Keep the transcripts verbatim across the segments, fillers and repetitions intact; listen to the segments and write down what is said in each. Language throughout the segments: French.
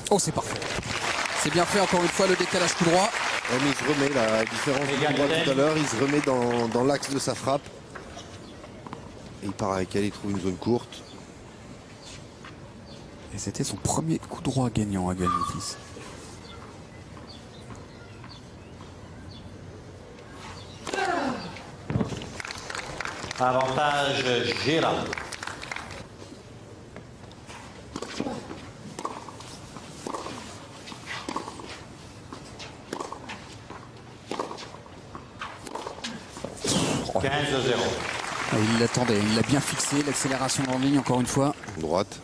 Oh, c'est parfait. C'est bien fait, encore une fois, le décalage coup droit. Ouais, mais il se remet, là, à la différence du coup droit tout à l'heure, il se remet dans, dans l'axe de sa frappe. Et il part avec elle, il trouve une zone courte. Et c'était son premier coup droit gagnant à Gaël Monfils. Avantage Gérald. quinze à zéro. Ah, il l'attendait, il l'a bien fixé, l'accélération en ligne encore une fois. Droite.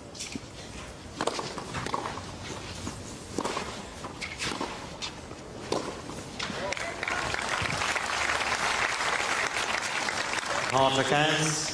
trente à quinze.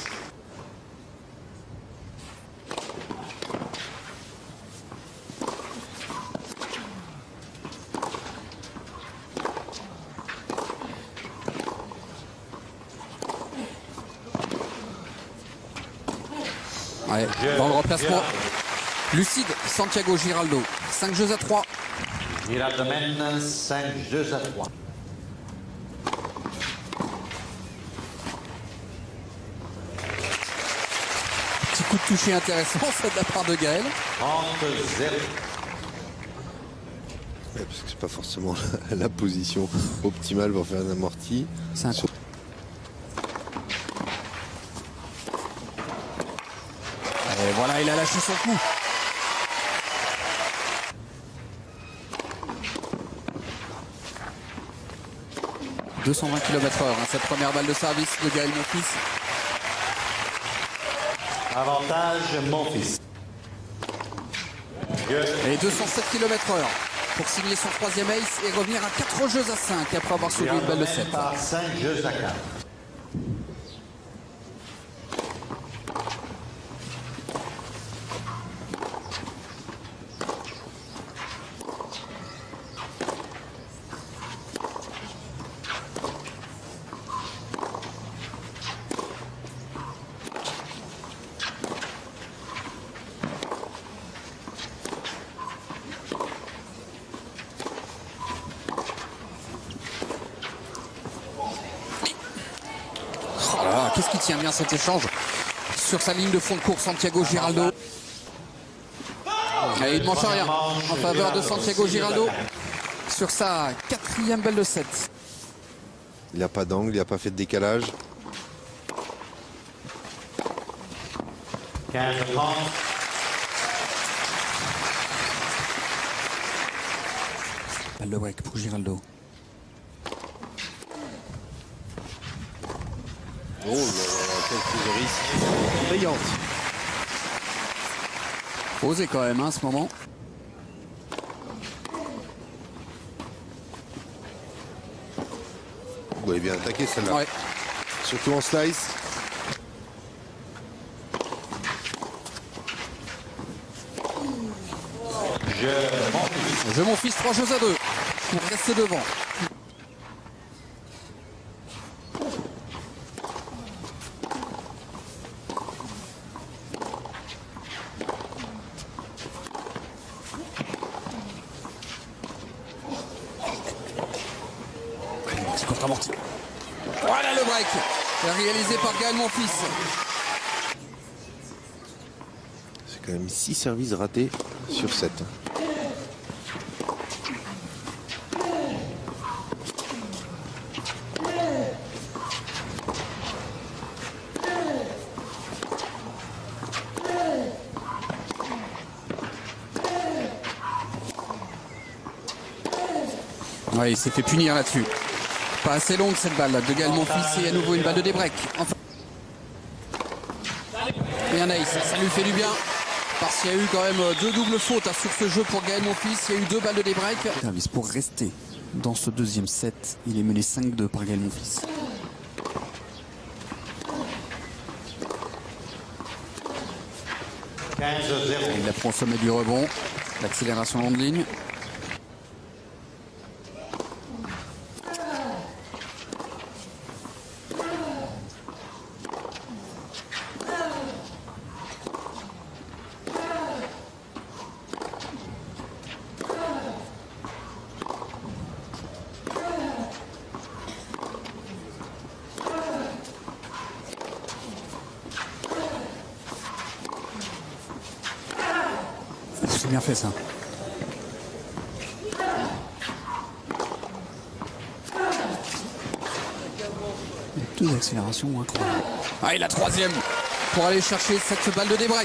Ouais, dans le remplacement. Lucide, Santiago Giraldo. cinq jeux à trois. Giraldo mène cinq jeux à trois. Petit coup de toucher intéressant, ça de la part de Gaël. trente à zéro. Ouais, parce que c'est pas forcément la, la position optimale pour faire un amorti. C'est un coup. Et voilà, il a lâché son coup. deux cent vingt kilomètres heure, hein, cette première balle de service de Gaël Monfils. Avantage Monfils. Et deux cent sept kilomètres heure pour signer son troisième ace et revenir à quatre jeux à cinq après avoir sauvé une balle de sept. Par cinq jeux à quatre. Qu'est-ce qui tient bien cet échange sur sa ligne de fond de course, Santiago Giraldo. Et il ne mange rien en faveur de Santiago Giraldo sur sa quatrième balle de sept. Il n'a pas d'angle, il n'a pas fait de décalage. quinze à trente. Balle de break pour Giraldo. Oh là là, quelques risques. Brillante. Osé quand même hein, à ce moment. Vous avez bien attaqué celle-là. Ouais. Surtout en slice. Je Monfils. Je Monfils, trois jeux à deux pour rester devant. Petit contre-amorti. Voilà le break réalisé par Gaël Monfils. C'est quand même six services ratés sur sept. Ouais, il s'est fait punir là-dessus. Pas assez longue cette balle de Gaël Monfils et à nouveau une balle de débreak. Enfin... Et un ace, ça lui fait du bien. Parce qu'il y a eu quand même deux doubles fautes hein, sur ce jeu pour Gaël Monfils. Il y a eu deux balles de débreak. Service pour rester dans ce deuxième set. Il est mené cinq deux par Gaël Monfils. quinze à zéro. Il la prend au sommet du rebond. L'accélération longue ligne. bien fait ça. Deux accélérations incroyables. Ah, et la troisième pour aller chercher cette balle de débreak.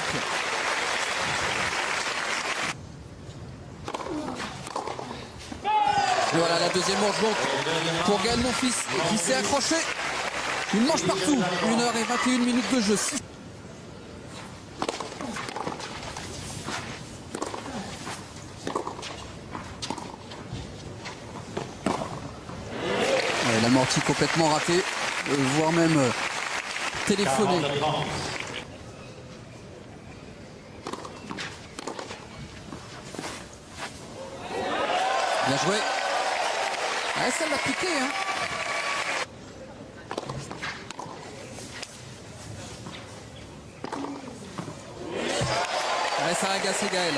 Et voilà la deuxième manche donc pour Gaël Monfils qui s'est accroché. Une manche partout, une heure et vingt et une minutes de jeu. Ouais, l'amorti complètement raté, euh, voire même euh, téléphoné. Bien joué. Ah, ça l'a piqué, hein. Ouais, ça a agacé Gaël.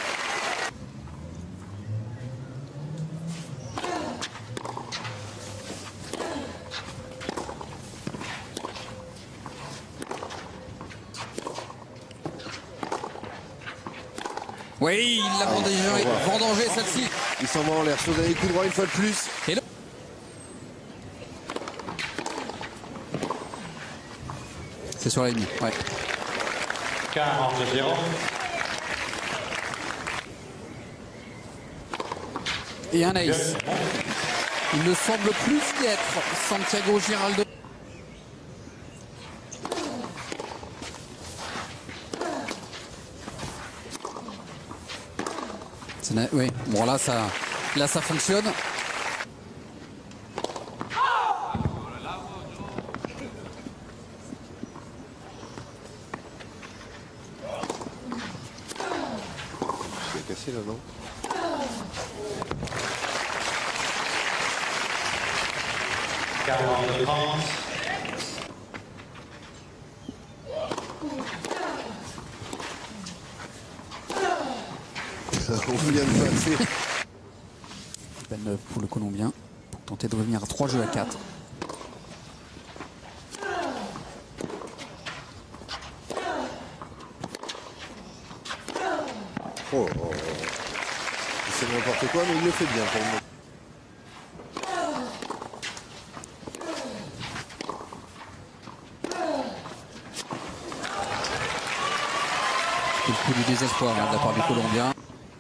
Oui, il l'a vendangé, vendangé celle-ci. Il s'en va en l'air, sur les coups droits une fois de plus. Et le... C'est sur la ligne, ouais. quarante zéro. Et un ace. Il ne semble plus y être Santiago Giraldo. Oui, bon là ça, là ça fonctionne. C'est cassé là, non? quarante trente. On vient de passer. Belle neuve pour le Colombien pour tenter de revenir à trois jeux à quatre. Oh, oh, oh. C'est n'importe quoi, mais il le fait bien pour le moment. C'est le coup du désespoir hein, de la part du Colombien.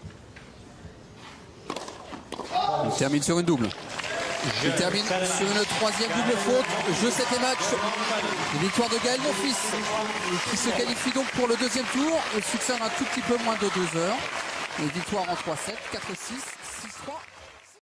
Il termine sur une double. Il termine sur une troisième double faute. Jeu sept et match. Une victoire de Gaël Monfils qui se qualifie donc pour le deuxième tour. Le succès en un tout petit peu moins de deux heures. Une victoire en trois sept, quatre six, six trois.